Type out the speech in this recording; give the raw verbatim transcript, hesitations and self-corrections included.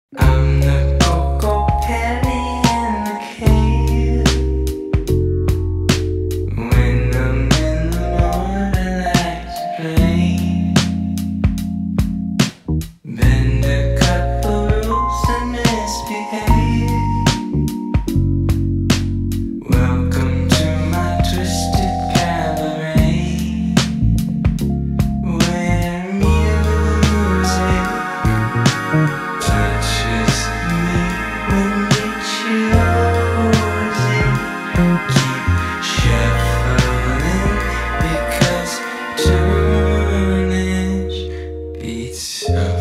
I'm the Kokopelli in the cave. When I'm in the mood, I like to play. Bend a couple rules and misbehave. Welcome to my twisted cabaret, where music touches me when you choose it. Keep shuffling because tunage beats so